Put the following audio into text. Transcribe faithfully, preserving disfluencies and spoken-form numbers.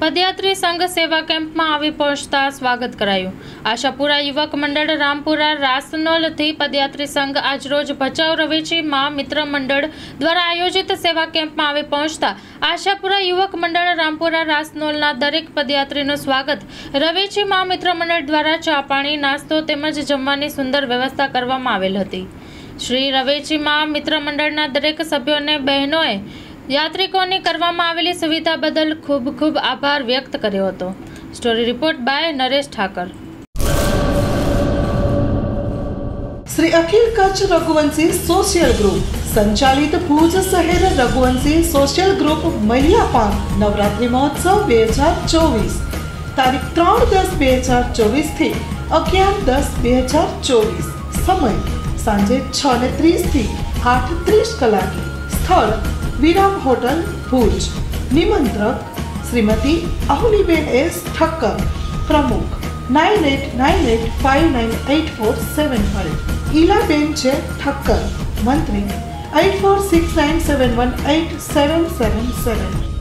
પદયાત્રી સંઘ સેવા કેમ્પમાં આવી પહોંચતા સ્વાગત કરાયું। આશાપુરા યુવક મંડળ રામપુરા રાસનોલથી પદયાત્રી સંઘ આજરોજ ભચાઉ રવેચી માં મિત્ર મંડળ દ્વારા આયોજિત સેવા કેમ્પમાં આવી પહોંચતા આશાપુરા યુવક મંડળ રામપુરા રાસનોલના દરેક પદયાત્રીનું સ્વાગત રવેચી માં મિત્ર મંડળ દ્વારા ચા પાણી નાસ્તો તેમજ જમવાની સુંદર વ્યવસ્થા કરવામાં આવેલ હતી। શ્રી રવેચી માં મિત્ર મંડળના દરેક સભ્યોને બહેનોએ यात्रिकों करवामां आवेली सुविधा बदल खूब खूब आभार व्यक्त कर्यो हतो। Story report by Naresh Thakar. Shri Akhil Kutch Raghuvanshi social group संचालित भूज शहर रघुवंशी सोशल ग्रुप महिला पार्क नवरात्रि महोत्सव बे हज़ार चौबीस तारीख त्रण दस बे हज़ार चौबीस थी अगियार दस बे हज़ार चौबीस समय सांजे छ ने त्रीस थी आठ त्रीस कलाके स्थल विराम होटल भूज। निमंत्रक श्रीमती अहुलीबेन एस ठक्कर प्रमुख nine eight nine eight five nine eight four seven five Ilaben J Thakkar मंत्री eight four six nine seven one eight seven seven seven.